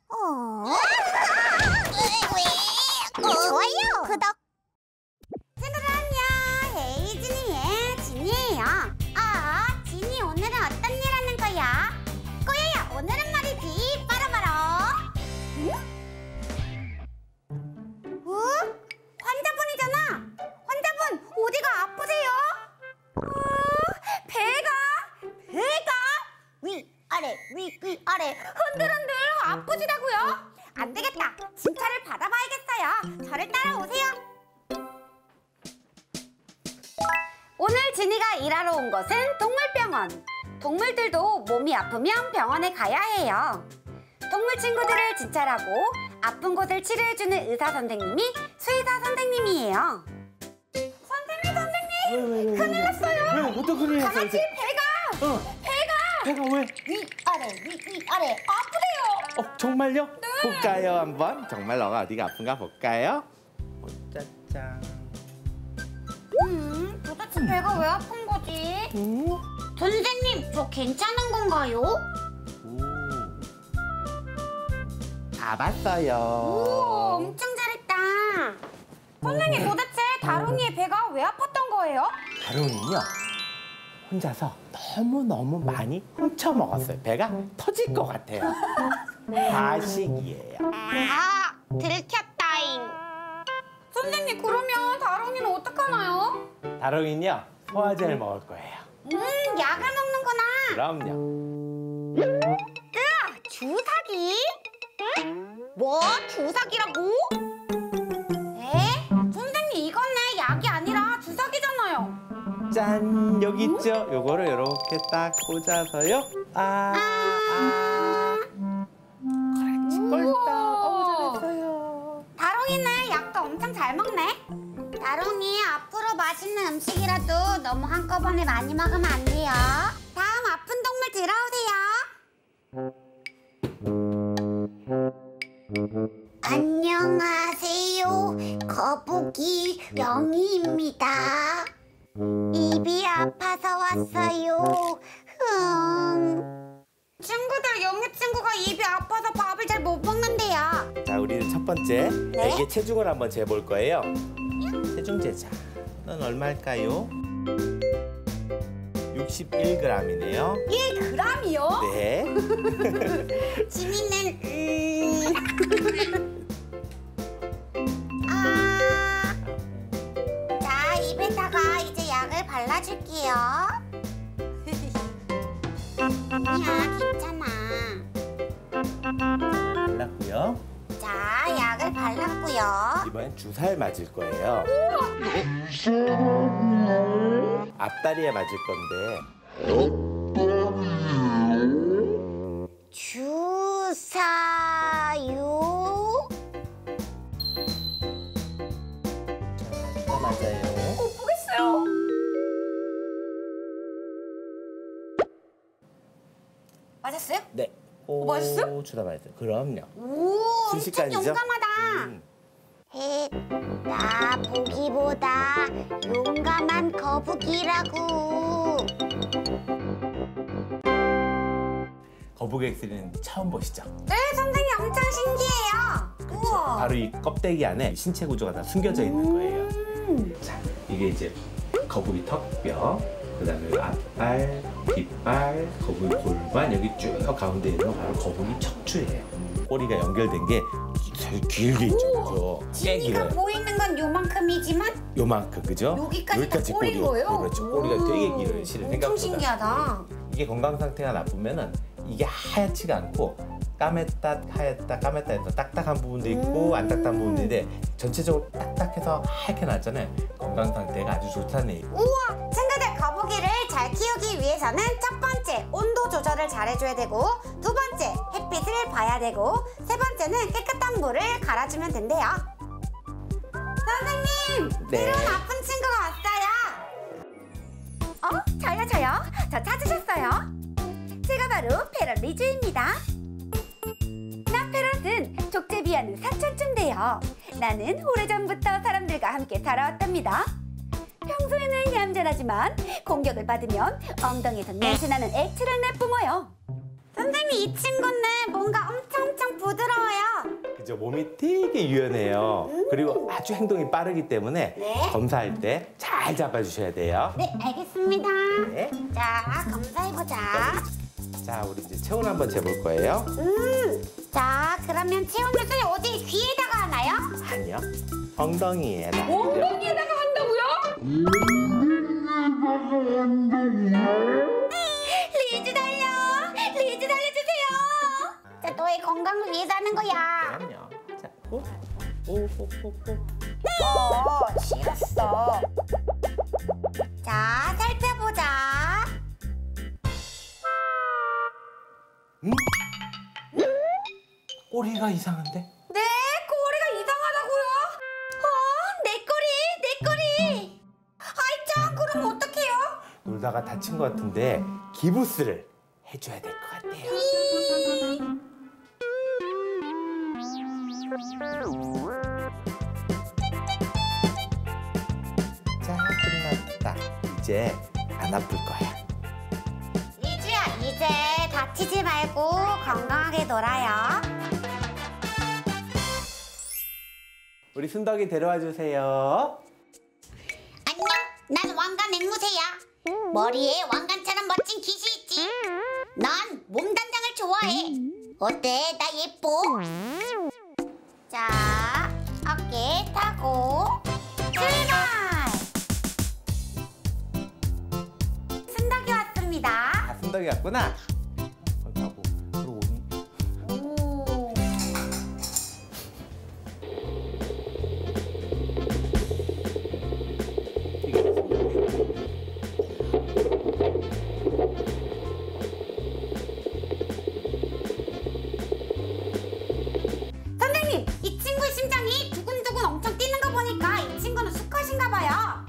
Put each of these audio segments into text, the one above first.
좋아요. 구독. 친구들 안녕. 헤이즈니의 지니예요. 지니 오늘은 어떤 일 하는 거야? 꼬야야, 오늘은 말이지. 바로바로. 응? 환자분이잖아. 환자분, 어디가 아프세요? 배가 위아래 위아래 흔들흔들 아프시다고요? 안 되겠다. 진찰을 받아봐야겠어요. 저를 따라오세요. 오늘 지니가 일하러 온 것은 동물병원. 동물들도 몸이 아프면 병원에 가야 해요. 동물 친구들을 진찰하고 아픈 곳을 치료해주는 의사 선생님이 수의사 선생님이에요. 선생님! 큰일 났어요! 왜? 어떤 큰일 났어요? 강아지 배가 왜? 위아래 아프대요. 정말요? 네. 볼까요 한번? 정말 너가 어디가 아픈가 볼까요? 짜잔. 도대체 배가 왜 아픈 거지? 선생님, 저 괜찮은 건가요? 다 봤어요. 오, 엄청 잘했다. 선생님, 도대체 다롱이의 배가 왜 아팠던 거예요? 다롱이는요, 혼자서 너무너무 많이 훔쳐 먹었어요. 배가 터질 것 같아요. 과식이에요. 들켰다잉. 선생님, 그러면 다롱이는 어떡하나요? 다롱이는요, 소화제를 먹을 거예요. 약을 먹는구나. 그럼요. 주사기? 뭐? 주사기라고? 선생님, 이건 내 약이 아니라 주사기잖아요. 짠! 여기 있죠? 요거를 이렇게 딱 꽂아서요. 그렇지, 꼴딱. 잘했어요. 다롱이는 약도 엄청 잘 먹네. 다롱이, 앞으로 맛있는 음식이라도 너무 한꺼번에 많이 먹으면 안 돼요. 다음 아픈 동물 들어오세요. 안녕하세요. 거북이 영희입니다. 입이 아파서 왔어요. 친구들, 영희 친구가 입이 아파서 밥을 잘 못 먹는데요. 자, 우리는 첫 번째 네? 애기 체중을 한번 재볼 거예요. 체중 재자. 넌 얼마일까요? 61g이네요. 1g이요? 네. 지니는 자, 입에다가 이제 약을 발라줄게요. 아니야, 괜찮아. 발랐고요. 자, 약을 발랐고요. 이번엔 주사를 맞을 거예요. 앞다리에 맞을 건데. 주사요? 맞아요. 못 보겠어요. 맞았어요? 네. 맞았어요? 주사 맞았어요. 그럼요. 오, 엄청 순식간이죠? 용감하다. 나 보기보다 용감한 거북이라고. 거북이 엑스레이는 처음 보시죠? 네, 선생님 엄청 신기해요. 우와. 바로 이 껍데기 안에 신체 구조가 다 숨겨져 있는 거예요. 자, 이게 이제 거북이 턱뼈, 그다음에 앞발, 뒷발, 거북이 골반, 여기 쭉 가운데 있는 거 바로 거북이 척추예요. 꼬리가 연결된 게 되게 길게 있죠, 그죠? 꽤 지니가 길어요. 보이는 건 요만큼이지만 요만큼, 그죠? 여기까지 다 꼬리인 거예요? 그렇죠. 꼬리가 되게 길어요, 실은 엄청 생각보다. 신기하다. 이게 건강 상태가 나쁘면은 이게 하얗지가 않고 까맸다 하얗다 까맸다 해서 딱딱한 부분도 있고 안 딱딱한 부분도 있는데 전체적으로 딱딱해서 하얗게 났잖아요. 건강 상태가 아주 좋다는 얘기. 우와! 친구들, 거북이를 잘 키우기 위해서는 첫 번째, 온도 조절을 잘해줘야 되고, 두 번째, 햇빛을 봐야 되고, 세 번째는 깨끗한 물을 갈아주면 된대요. 선생님! 네. 새로운 아픈 친구가 왔어요. 저요. 저 찾으셨어요? 제가 바로 패럿 리즈입니다. 나 패럿은 족제비하는 사촌쯤 돼요. 나는 오래전부터 사람들과 함께 살아왔답니다. 평소에는 얌전하지만 공격을 받으면 엉덩이에서 냄새나는 액체를 내뿜어요. 선생님, 이 친구는 뭔가 엄청 부드러워요. 그죠? 몸이 되게 유연해요. 그리고 아주 행동이 빠르기 때문에 네. 검사할 때 잘 잡아주셔야 돼요. 네, 알겠습니다. 네. 자, 검사해보자. 자, 우리 이제 체온 한번 재볼 거예요. 자, 그러면 체온을 어디 귀에다가 하나요? 아니요. 엉덩이에다. 엉덩이에다가 한다고요? 리즈 달려! 리즈 달려주세요! 자, 너의 건강을 위해서 하는 거야. 그럼요. 자, 오. 싫었어. 자, 살펴보자. 꼬리가 이상한데? 네, 꼬리가 이상하다고요? 내 꼬리! 아이 짱, 그럼 어떡해요? 놀다가 다친 것 같은데 기부스를 해줘야 될 것 같아요. 자, 끝났다. 이제 안 아플 거야. 리즈야, 이제 다치지 말고 건강하게 놀아요. 우리 순덕이 데려와 주세요. 안녕, 난 왕관 앵무새야. 머리에 왕관처럼 멋진 깃이 있지. 난 몸단장을 좋아해. 어때? 나 예뻐? 자, 어깨 타고 출발! 순덕이 왔습니다. 아, 순덕이 왔구나. 가고 들어오니? 오. 선생님, 이 친구의 심장이 두근두근 엄청 뛰는 거 보니까 이 친구는 수컷인가 봐요.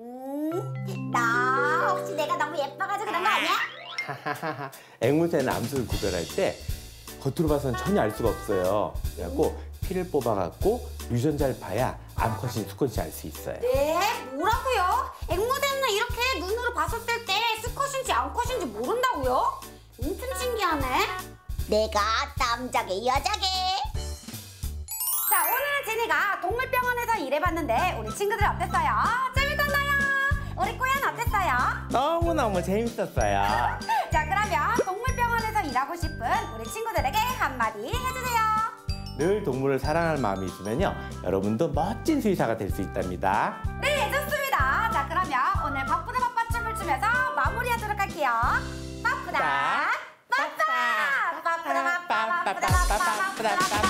나 혹시 내가 너무 예뻐가지고 그런 거 아니야? 하하하하. 앵무새는 암수를 구별할 때 겉으로 봐서는 전혀 알 수가 없어요. 그래갖고 피를 뽑아갖고 유전자를 봐야 암컷인지 수컷인지 알 수 있어요. 네? 뭐라고요? 앵무새는 이렇게 눈으로 봤을 때 수컷인지 암컷인지 모른다고요? 엄청 신기하네. 내가 남자게 여자게. 자, 오늘은 제니가 동물병원에서 일해봤는데 우리 친구들 어땠어요? 재밌었나요? 우리 꼬야는 어땠어요? 너무너무 재밌었어요. 자, 그러면 동물병원에서 일하고 싶은 우리 친구들에게 한마디 해주세요. 늘 동물을 사랑할 마음이 있으면요, 여러분도 멋진 수의사가 될 수 있답니다. 네, 좋습니다. 자, 그러면 오늘 바쁘다 바빠 춤을 추면서 마무리하도록 할게요. 바쁘다 바빠 바쁘다 바빠 바쁘다 바빠